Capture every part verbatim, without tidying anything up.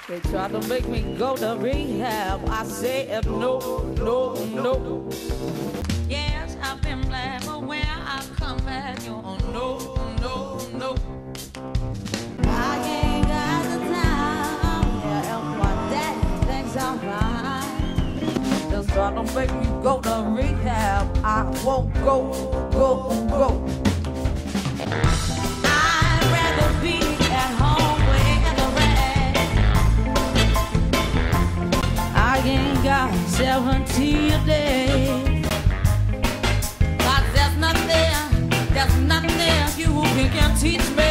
They tried to make me go to rehab. I said no, no, no. Yes, I've been black, but when I come back, you oh, no, no, no. I ain't got the time. Yeah, and my daddy thinks I'm fine. Just try to make me go to rehab. I won't go, go, go. I'd rather be at home with the rag. I ain't got seventeen days. Cause there's nothing, there's nothing you can teach me.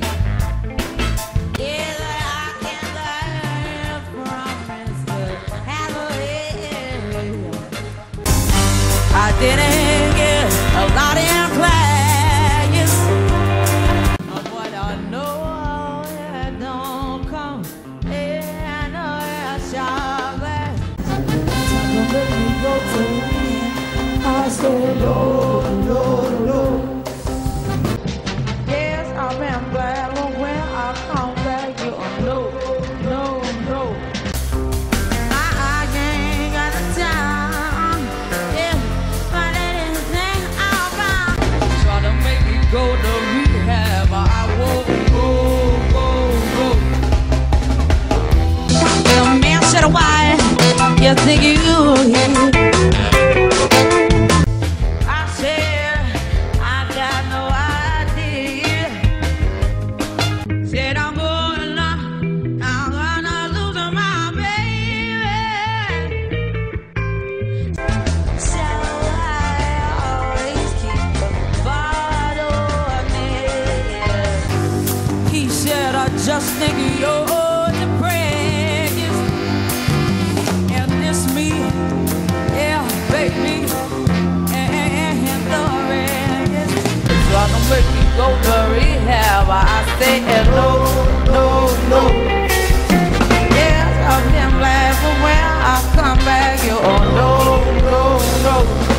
Yeah, I can learn from Mister Hathaway. I didn't get a lot in class, but I know it don't come in a shower. Let me go to me. I said no, no, no. Yes, I've been glad, but when I come back, you oh, no, no, no. I, I ain't got the time. Yeah, but anything I'll buy. Try to make me go to rehab. I won't go, go, go. Well, man, said why you think you here? I said I got no idea. Said I'm gonna, I'm gonna lose my baby. So I always keep a bottle near. He said I just think you're depressed, and this me, yeah, baby, and the rest. Try to make me go to rehab. I said no, no, no. Yes, I've been glad for when I come back. You oh no, no, no.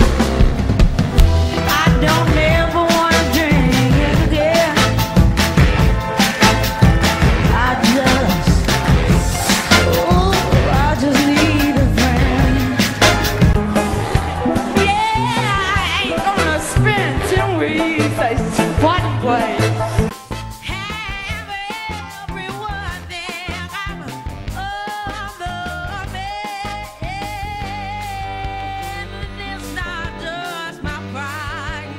I don't ever wanna drink again. I just, oh, I just need a friend. Yeah, I ain't gonna spend two weeks at one place. Have everyone think I'm of the man. It's not just my pride.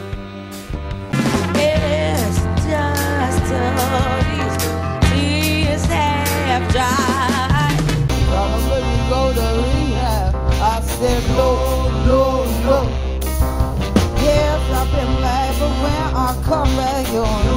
It's just all these tears have dried. Gonna let me go to rehab. I said no, no, no. Yes, I've been mad, but when I come back, you're